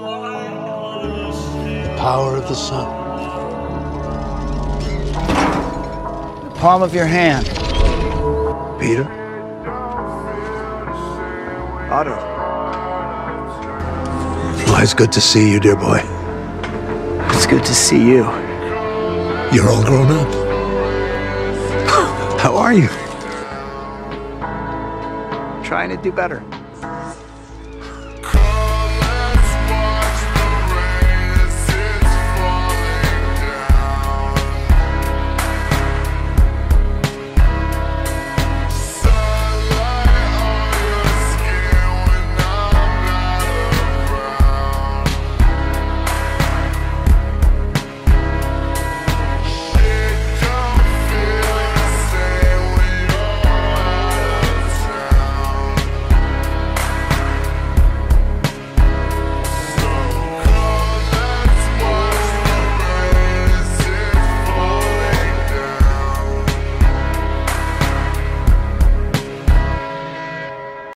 The power of the sun. The palm of your hand. Peter? Otto. Well, it's good to see you, dear boy. It's good to see you. You're all grown up. How are you? Trying to do better.